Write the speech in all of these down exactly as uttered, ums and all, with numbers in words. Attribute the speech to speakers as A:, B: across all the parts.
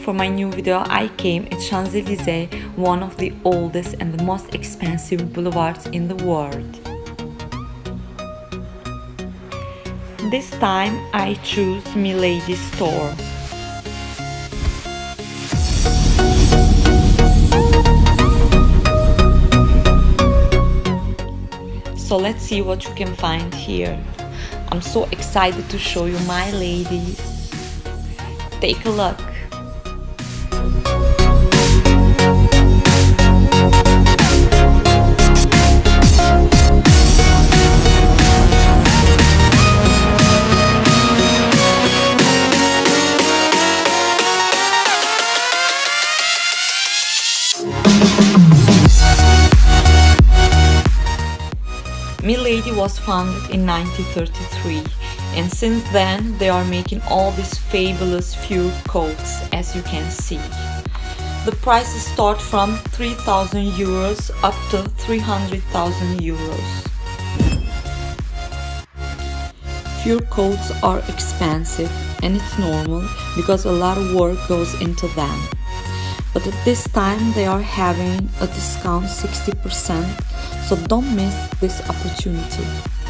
A: for my new video, I came at Champs-Élysées, one of the oldest and the most expensive boulevards in the world. This time I chose Milady store. So let's see what you can find here. I'm so excited to show you my ladies. Take a look. Milady was founded in nineteen thirty-three, and since then they are making all these fabulous fur coats, as you can see. The prices start from three thousand euros up to three hundred thousand euros. Fur coats are expensive, and it's normal because a lot of work goes into them. But at this time they are having a discount sixty percent, so don't miss this opportunity.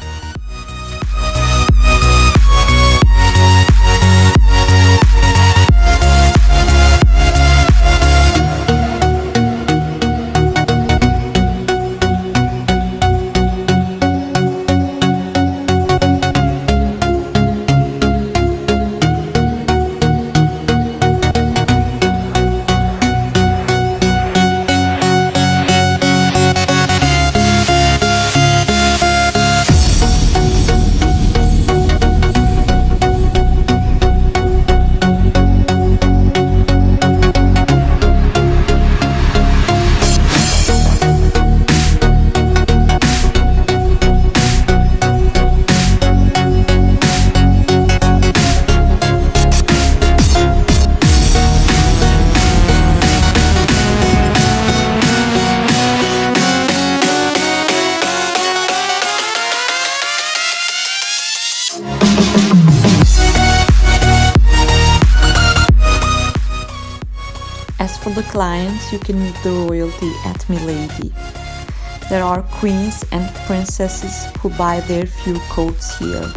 A: As for the clients, you can meet the royalty at Milady. There are queens and princesses who buy their fur coats here.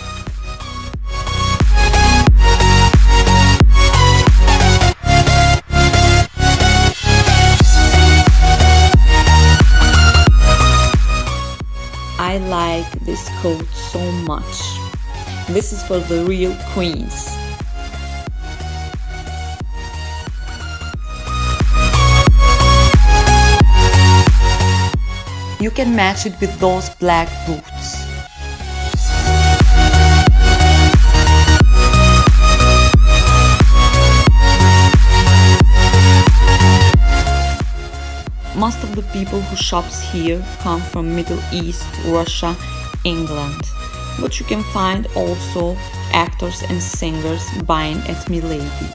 A: I like this coat so much. This is for the real queens. You can match it with those black boots. Most of the people who shops here come from Middle East, Russia, England. But you can find also actors and singers buying at Milady.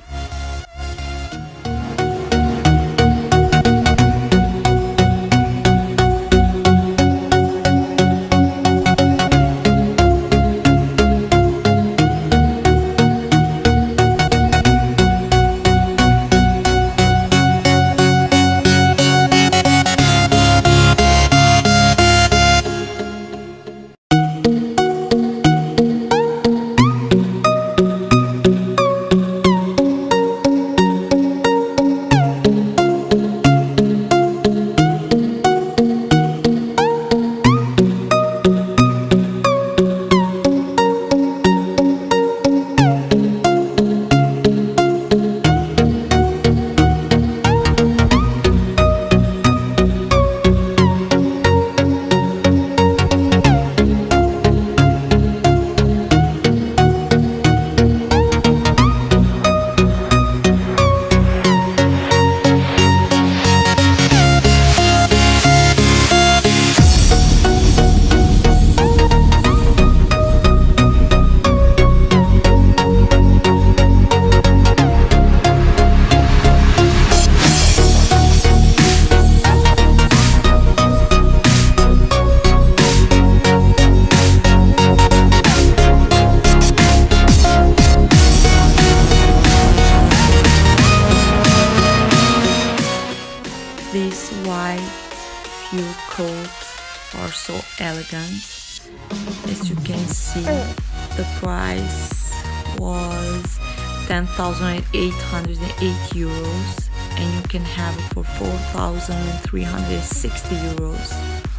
A: these white few coats are so elegant. As you can see, the price was ten thousand eight hundred eight euros and you can have it for four thousand three hundred sixty euros.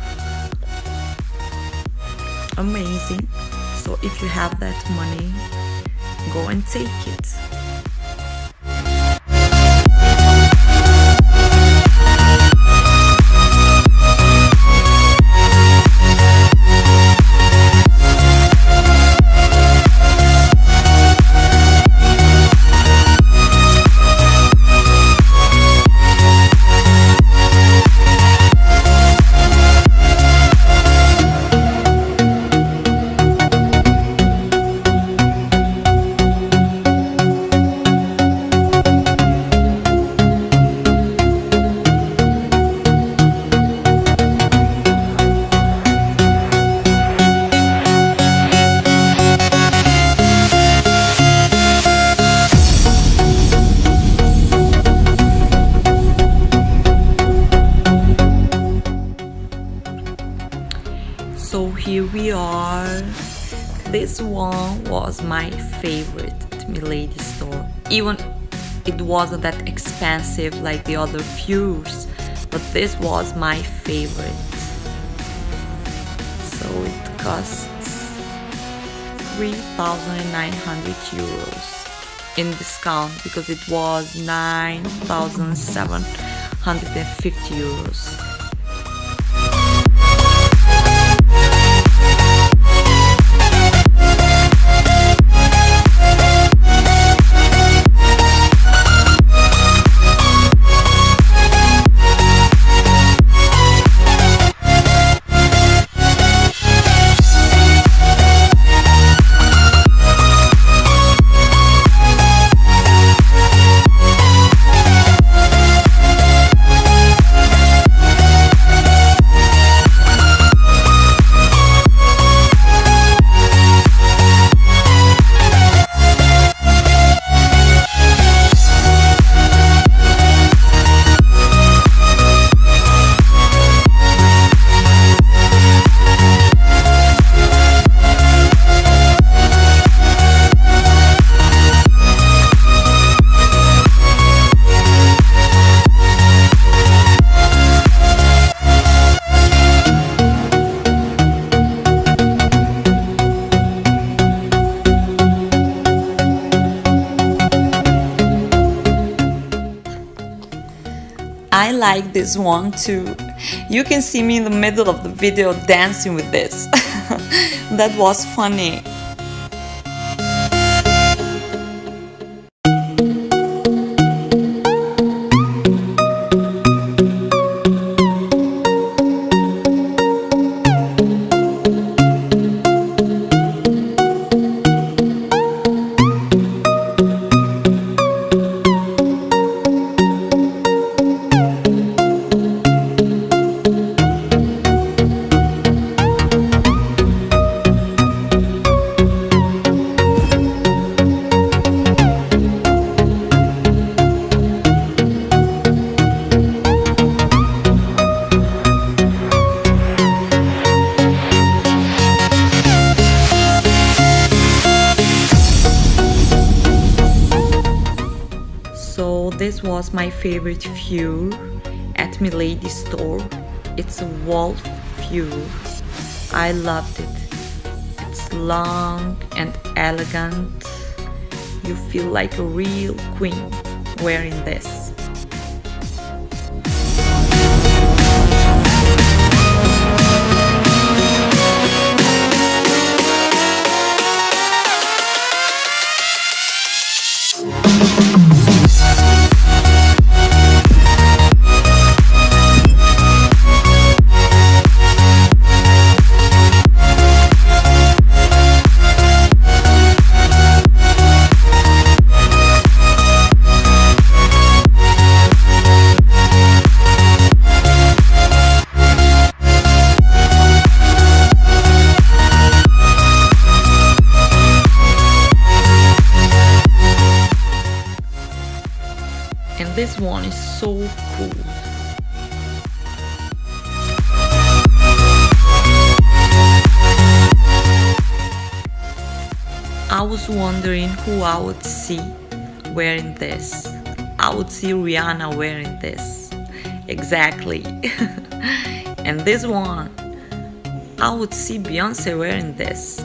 A: Amazing. So if you have that money, go and take it. So here we are. This one was my favorite at Milady store. Even it wasn't that expensive like the other fews, but this was my favorite. So it costs three thousand nine hundred euros in discount because it was nine thousand seven hundred fifty euros. I like this one too. You can see me in the middle of the video dancing with this. That was funny. So this was my favorite fur at Milady store. It's a wolf fur. I loved it. It's long and elegant. You feel like a real queen wearing this. And this one is so cool. I was wondering who I would see wearing this. I would see Rihanna wearing this. Exactly. And this one, I would see Beyonce wearing this.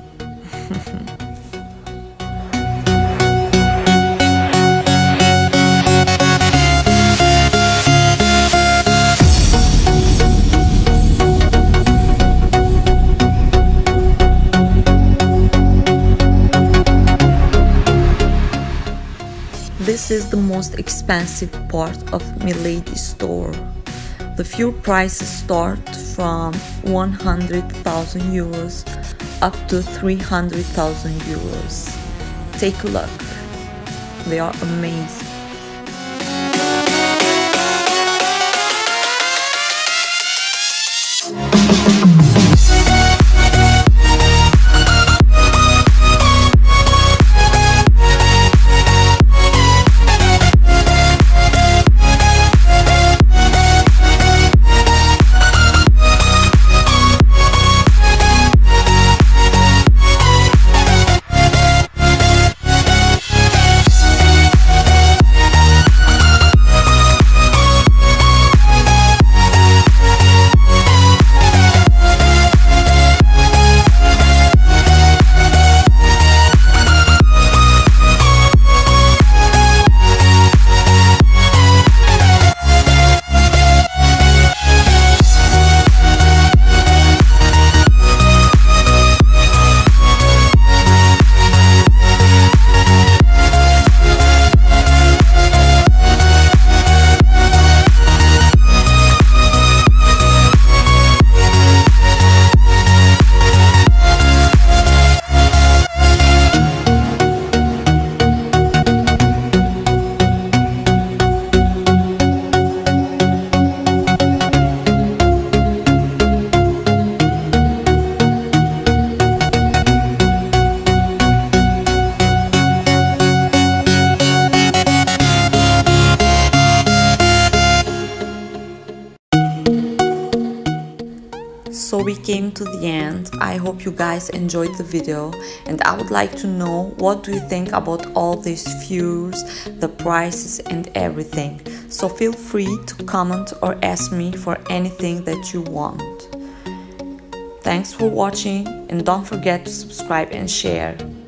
A: This is the most expensive part of Milady store. The fuel prices start from one hundred thousand euros up to three hundred thousand euros. Take a look. They are amazing. So we came to the end. I hope you guys enjoyed the video, and I would like to know, what do you think about all these fuels, the prices and everything. So feel free to comment or ask me for anything that you want. Thanks for watching, and don't forget to subscribe and share.